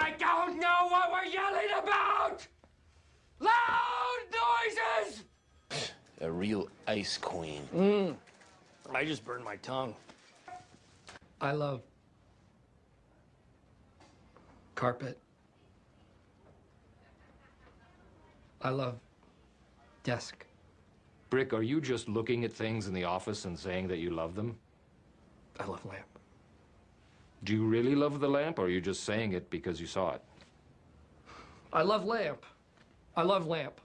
I don't know what we're yelling about! Loud noises! A real ice queen. I just burned my tongue. I love carpet. I love desk. Brick, are you just looking at things in the office and saying that you love them? I love lamp. Do you really love the lamp, or are you just saying it because you saw it? I love lamp. I love lamp.